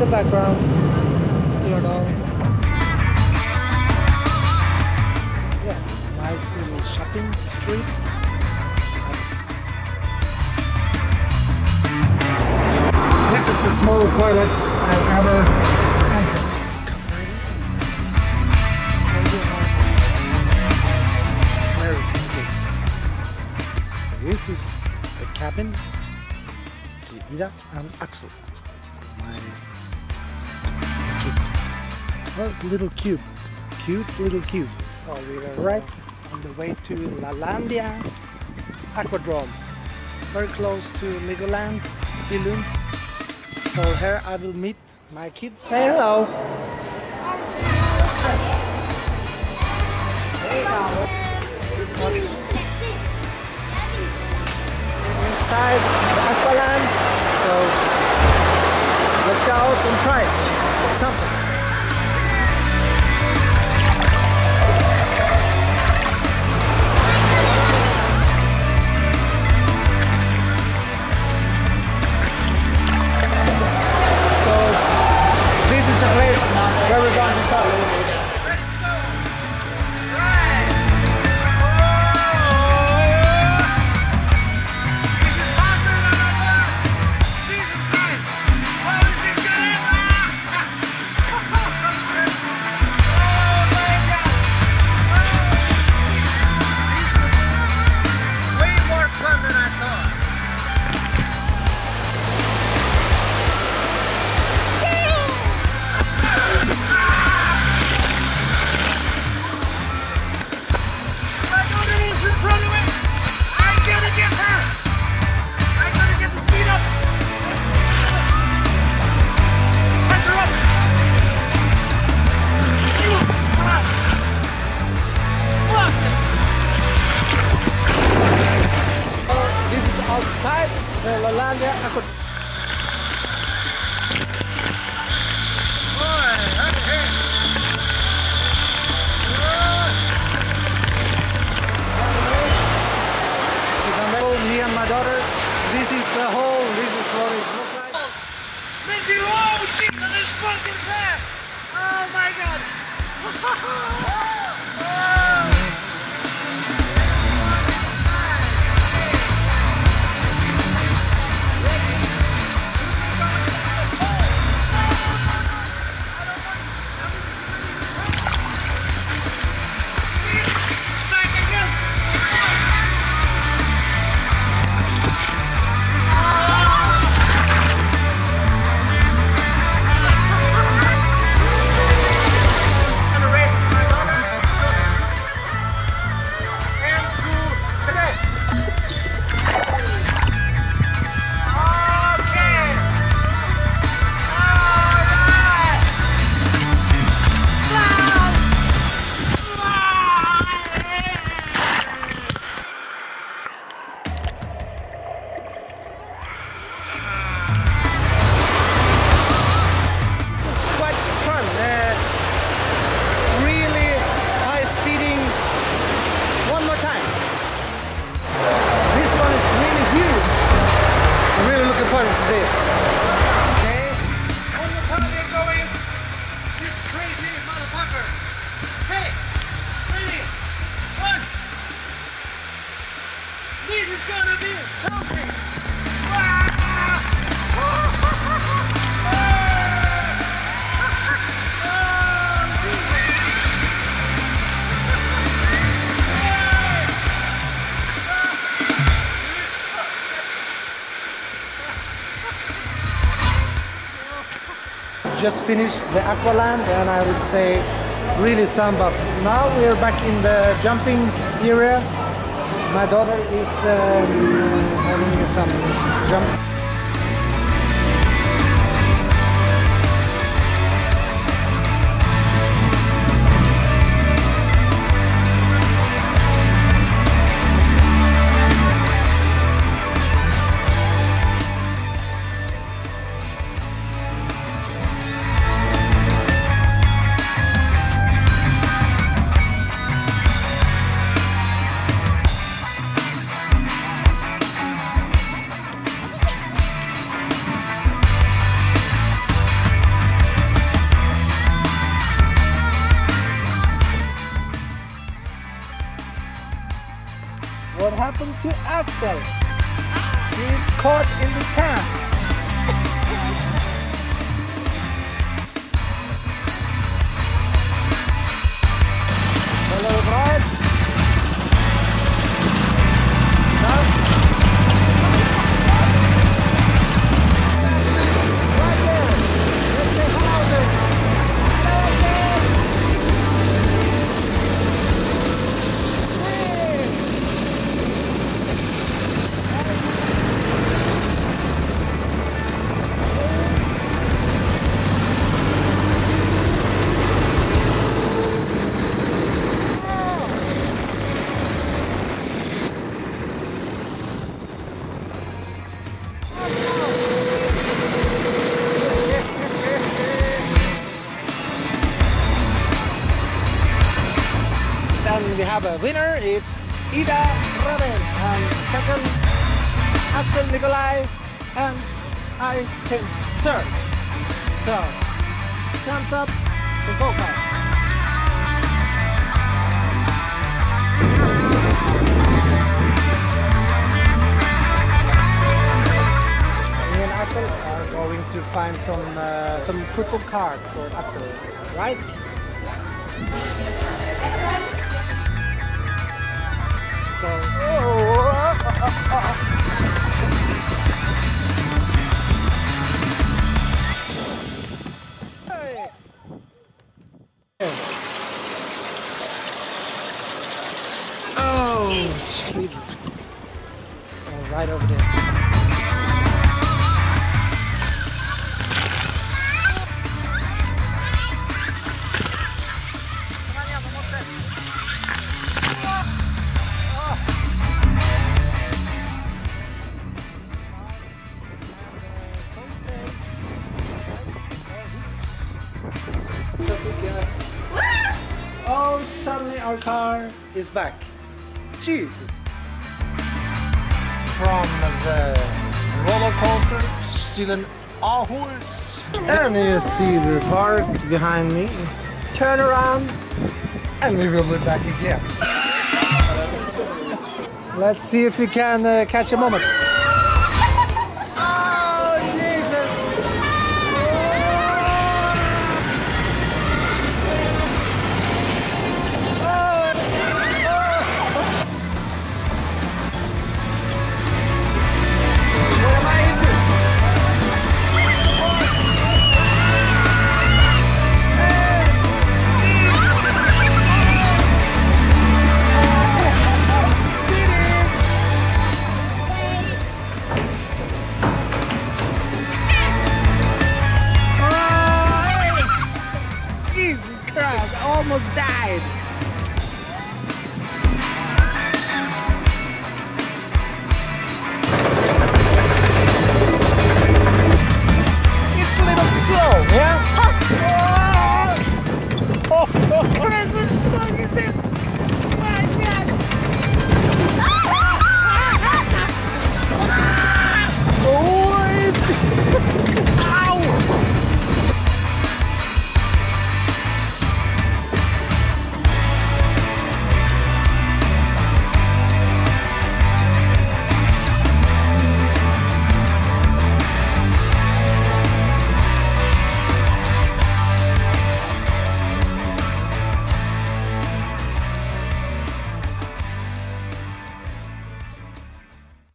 the background, Stjordal. Yeah, nice little shopping street. This is the smallest toilet I've ever entered. Where is the gate? This is the cabin to Ida and Aksel, my kids. Oh, little cube, cute little cube. So we are right on the way to Lalandia Aquadrome, very close to Legoland, Billund. So here I will meet my kids. Say hello. Inside the aqualand. So let's go out and try something. This is a place where we're going to start. Outside the Lalandia Aquadrome. Me and my daughter, this is the hole, this is what it looks like. Missy, oh, Jesus, this fucking fast! Oh my God! This. Okay. One more time we're going. This crazy motherfucker. Okay. Ready. One. This is gonna be something. Just finished the aqualand and I would say really thumb up. Now we are back in the jumping area. My daughter is having some jump. happened to Aksel? He's caught in the sand. Hello, Brian. Right there. Let's say hello then. Hello again. And we have a winner, it's IdaRobyn and second Aksel Nikolai, and I came third. So, thumbs up to gocart. Me and Aksel are going to find some football card for Aksel, right? So, hey. Oh, sweet. So right over there. Oh, suddenly our car is back. Jesus. From the roller coaster, still in Aarhus. And you see the park behind me. Turn around and we will be back again. Let's see if we can catch a moment. Oh, Jesus. Jesus Christ, I almost died.